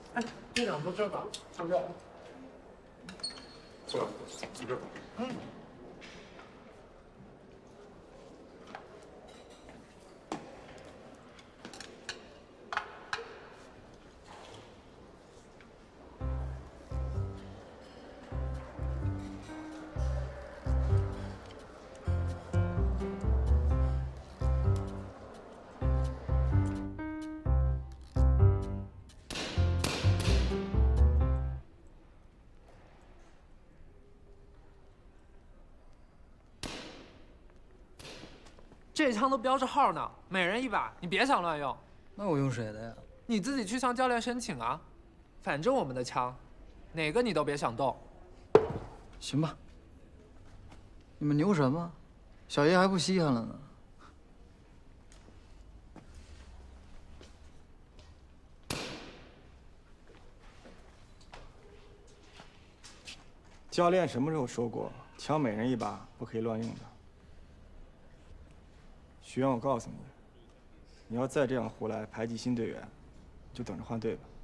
哎，队长坐这吧，坐这。 坐这。嗯。 这枪都标着号呢，每人1把，你别想乱用。 那我用谁的呀？ 你自己去向教练申请啊。反正我们的枪，哪个你都别想动。 行吧。你们牛什么？小爷还不稀罕了呢。 教练什么时候说过枪每人1把，不可以乱用的？学员，我告诉你，你要再这样胡来排挤新队员，就等着换队吧。